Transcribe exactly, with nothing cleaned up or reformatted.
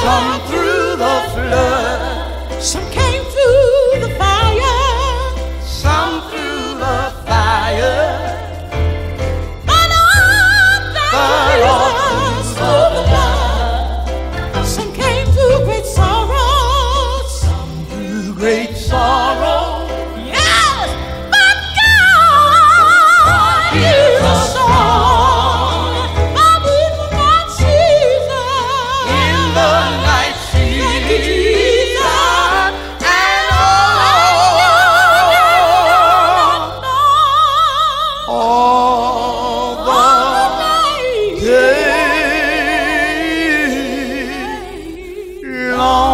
some through the flood, some came through the fire, some through the fire, but all but all through the blood. some came through great sorrows, Some through great sorrow. yes, but God is a song, but in the night season, In the night thank you, season, Jesus. and all, all the day long.